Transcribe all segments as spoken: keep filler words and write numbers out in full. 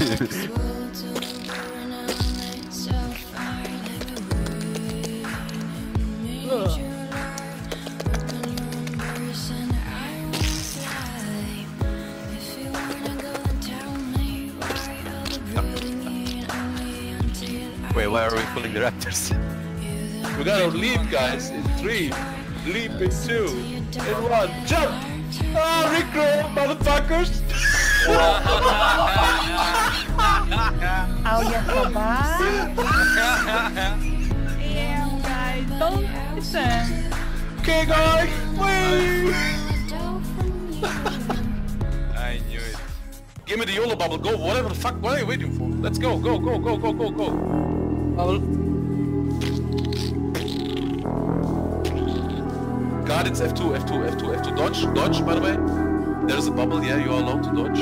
Wait, why are we pulling the Raptors? We gotta leap, guys, in three. Leap in two. In one. Jump! Ah, Rickroll, motherfuckers! Oh, yes, yeah, guys, don't listen. Okay, guys, wait! I knew it. Give me the YOLO bubble, go, whatever the fuck, what are you waiting for? Let's go, go, go, go, go, go, go. Bubble. Guardians F two, F two, F two, F two, dodge, dodge, by the way. There's a bubble, yeah, you are allowed to dodge.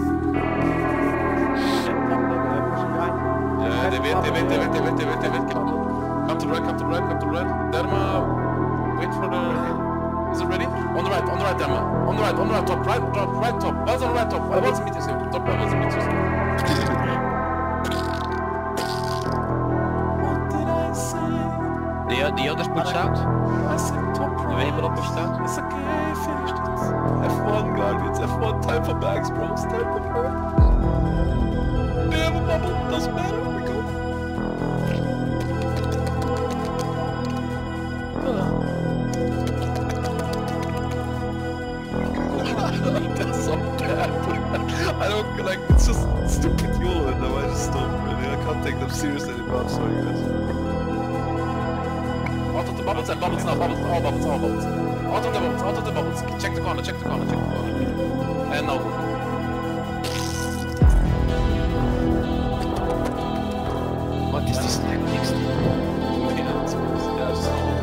Yeah, they wait, they wait, they wait, they wait, they wait, they wait. Come to the right, come to the right, come to the right. Derma, wait for the... Is it ready? On the right, on the right, Derma. On the right, on the right, top, right, top, right, top. Buzz on the right, top. I want some meters here. Top, I want some meters here. What did I say? The, the others push out? I said top right. The Weber pushed out? It's okay, finished it. F one, Guardians, F one, time for bags, bros, time for bags. They have a bubble, doesn't matter, we go. That's so bad. I don't like, it's just stupid YOLO and now I just stop really. I can't take them seriously anymore, I'm sorry guys. Out of the bubbles and bubbles now, bubbles, all bubbles, all bubbles. Out of the bubbles, out of the bubbles. Check the corner, check the corner, check the corner. And now. What is this tactics? Yeah, it's yeah, it's not.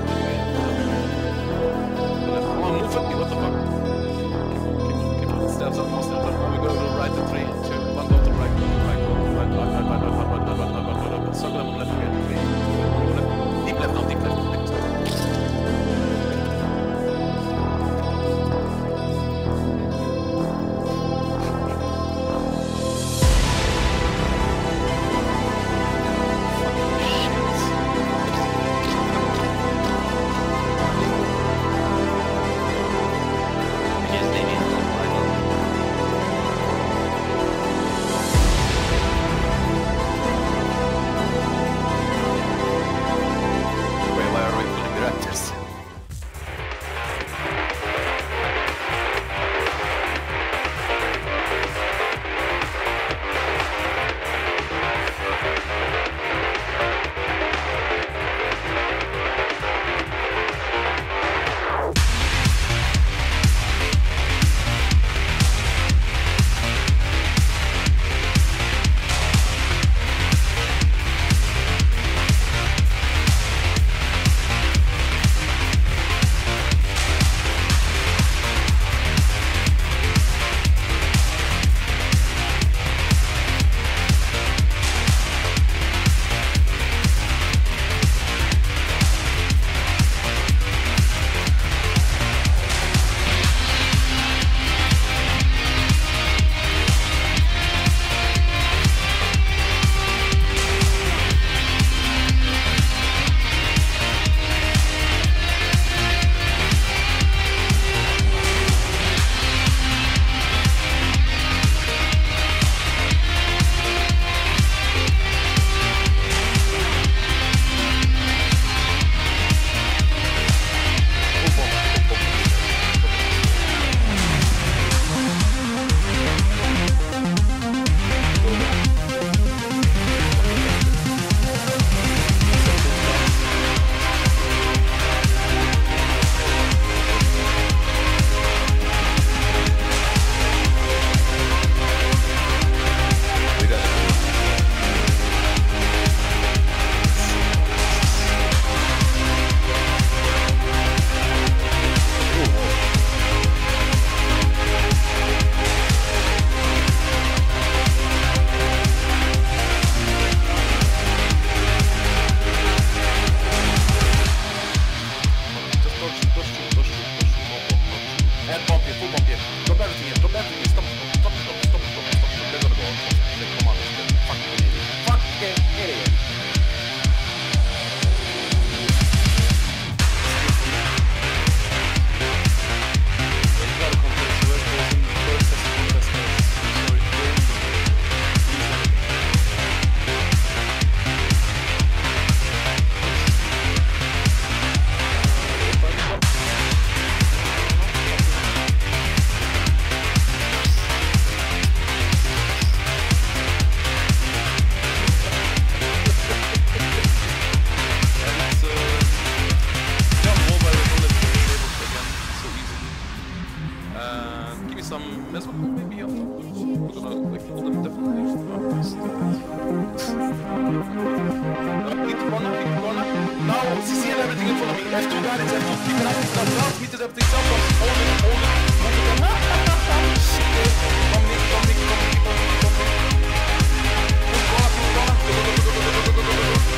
Come on, move at me, what the fuck? Keep on, keep on, keep on. Steps up, more steps up. Now we go to the right in three, two, one, go to the right, go to the right, go to the right, right, right, right, right, right, right, right, right, right, right, right. Circle them on left again, three, two, one, go left. Deep left now, deep left. Let's go, maybe I'm not. We're gonna like hold them definitely. Hit corner, hit corner. Now, C C and everything in front of me. F two guys, F two, keep it up, keep it up. Last meter, everything self, hold it, hold it, move it up. Shit, Dominic, Dominic, Dominic, Dominic, Dominic. Push corner, push corner. Go, go, go, go, go, go, go, go, go, go.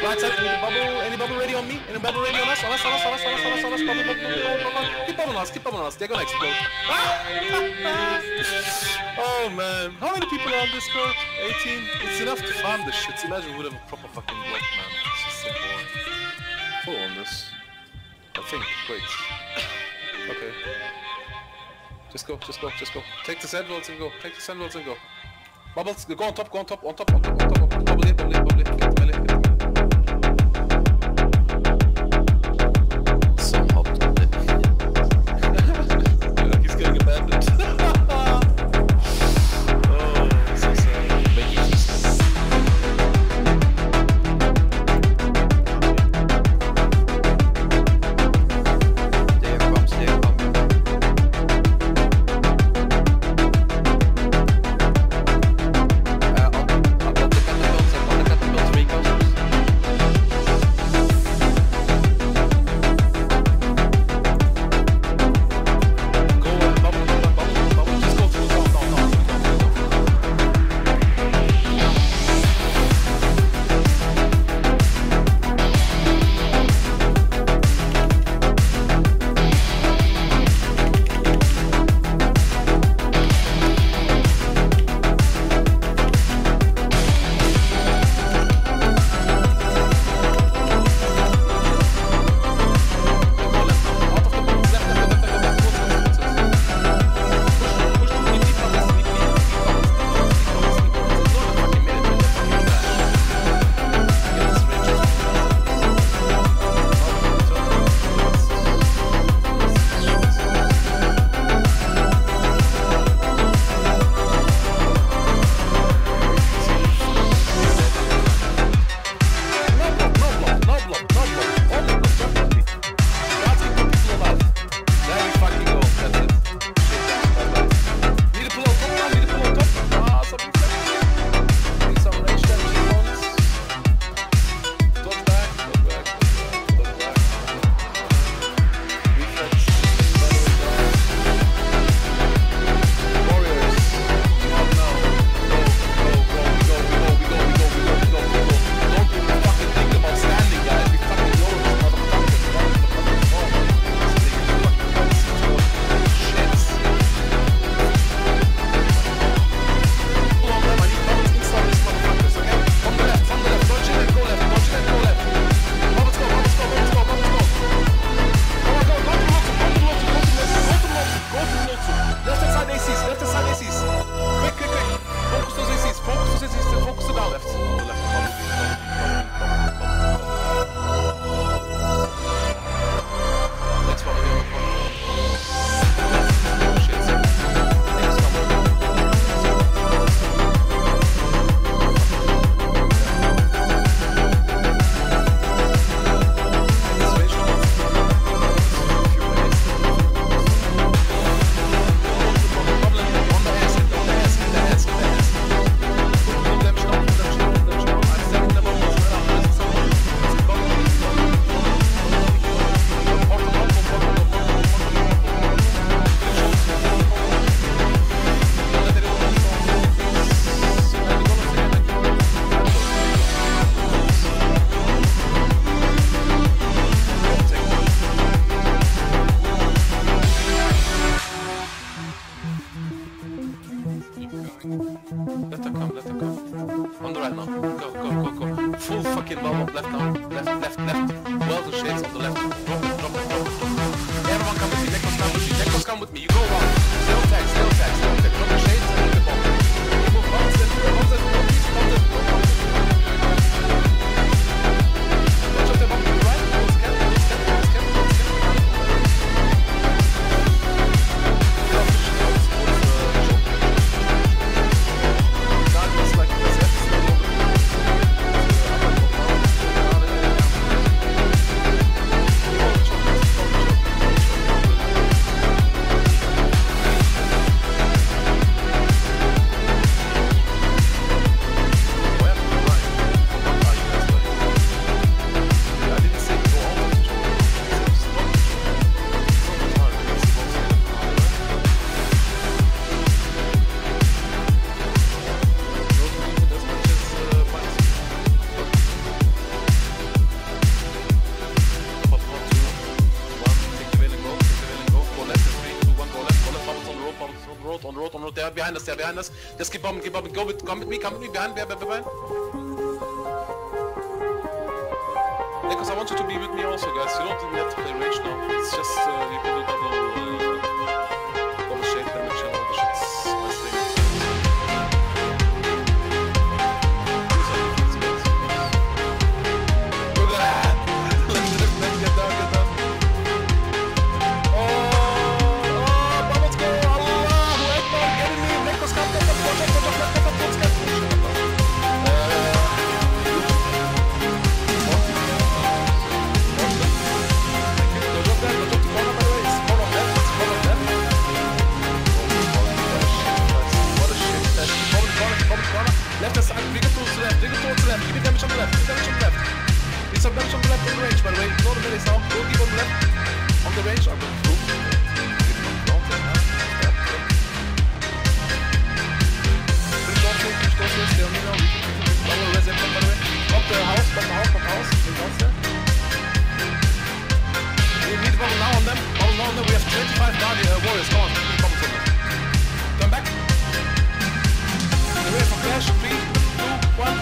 right side, any bubble, any bubble ready on me? Any bubble ready on us? On us, on us, on us, on us, on us, on us, bubble, bubble, bubble, bubble, bubble. Keep bubbling on us, keep bubbling on us, they're gonna explode. Oh man, how many people are on Discord? eighteen? It's enough to farm this shit. Imagine we would have a proper fucking block, man. It's just so boring. Follow on this. I think, wait. Okay. Just go, just go, just go. Take the sandwells and go, take the sandwells and go. Bubbles, go on top, go on top, on top, on top, on top, on top. Bubble it, bubble it, bubble it. Get the melee, get the melee. Some hot on it. Yeah, he's getting abandoned. Oh, so sad. But he's just... There comes, there comes. Let her come, let her come. On the right now. Go, go, go, go. Full fucking bomb up. Left now. Left, left, left. Well the shades on the left. Drop it, drop it, drop it, drop it. Everyone come with me. Nekos come with me. Nekos come with me. You go around. Still tag, still tag, still tag. Drop the shades and look at bomb. Move bounce and bounce and bounce and bounce and bounce. Watch out the bomb to the right. Don't scan, don't scan, don't scan, don't scan. on the road, on the road. They are behind us, they are behind us. Just keep bombing, keep bombing. Go with, come with me, come with me. Behind, behind, behind, behind. Because I want you to be with me also, guys. You don't even have to play range now. It's just uh, you can do double, uh, double shade damage and all the shit. Nice thing. Look at that! Let me just get down, get down. Oh, oh, bubbles go! Allahu Akbar! Get in me! Make us come, come, come, watch out, watch out, watch out, watch out, watch out. Left side, bring it towards the left, bring it towards the left, give me damage on the left, give me damage on the left. Need some damage on the left on the range, by the way. Ignore the melee now, go deep on the left. On the range, I'm going through. Finish down here, finish down here, stay on me now. One more res by the way. Up the house, back the house, back the house, bring down there. We need to bubble now on them, bubble now on them. We have twenty-five Guardian uh, warriors, come on, keep bubbles on them. Turn back. Ready for flash, three, two, one.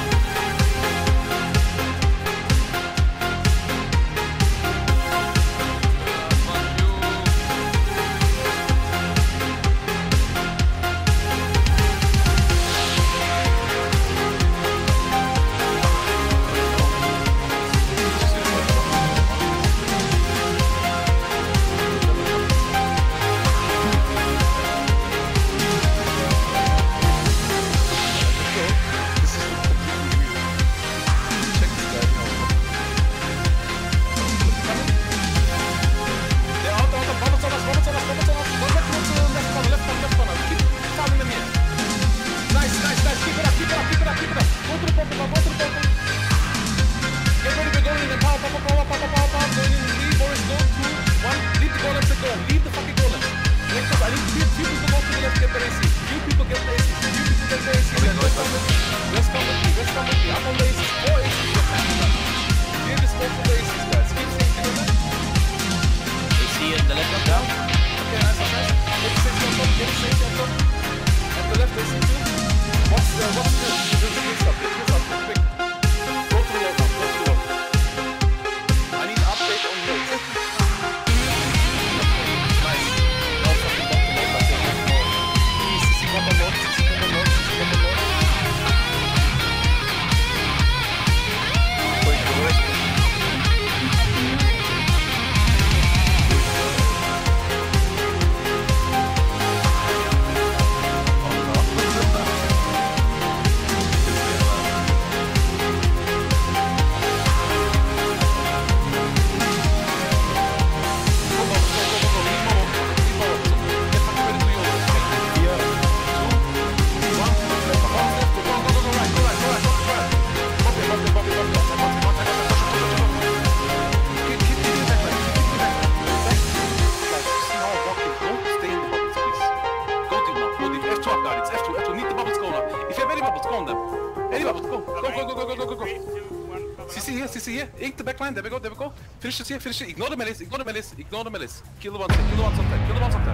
There we go, there we go. Finish this here, finish it. Ignore the melees, ignore the melees, ignore the melees. Kill the ones here, kill the ones on time, kill the ones on time.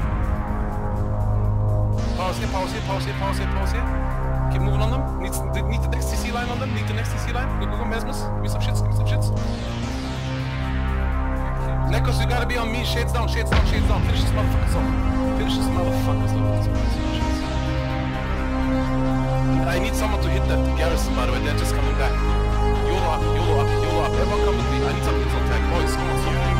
Powers here, powers here, powers here, powers here, powers here. Keep moving on them. Need, need the next C C line on them, need the next C C line. Go, go, go, Mesmus. Give me some shits, give me some shits. Nekos, you gotta be on me. Shades down, shades down, shades down. Finish this motherfuckers off. Finish this motherfuckers off. I need someone to hit that garrison, by the way. They're just coming back. YOLO up, YOLO up, YOLO up. Everyone come with me. I need some kills on tag. Boys, come on.